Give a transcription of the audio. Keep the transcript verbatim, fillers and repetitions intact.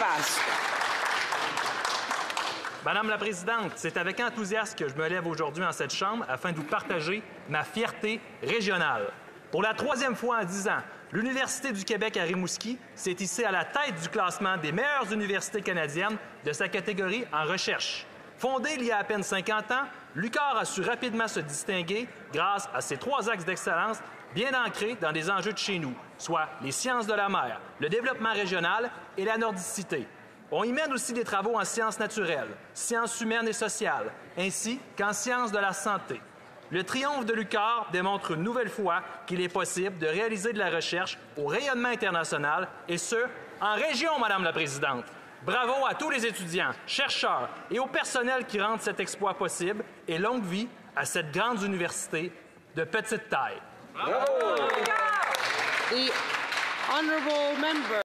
passe. Madame la Présidente, c'est avec enthousiasme que je me lève aujourd'hui en cette Chambre afin de vous partager ma fierté régionale. Pour la troisième fois en dix ans, l'Université du Québec à Rimouski s'est hissée à la tête du classement des meilleures universités canadiennes de sa catégorie en recherche. Fondée il y a à peine cinquante ans, l'U Q A R a su rapidement se distinguer grâce à ses trois axes d'excellence bien ancrés dans des enjeux de chez nous, soit les sciences de la mer, le développement régional et la nordicité. On y mène aussi des travaux en sciences naturelles, sciences humaines et sociales, ainsi qu'en sciences de la santé. Le triomphe de l'U Q A R démontre une nouvelle fois qu'il est possible de réaliser de la recherche au rayonnement international, et ce, en région, Madame la Présidente. Bravo à tous les étudiants, chercheurs et au personnel qui rendent cet exploit possible, et longue vie à cette grande université de petite taille. Bravo! The honorable member.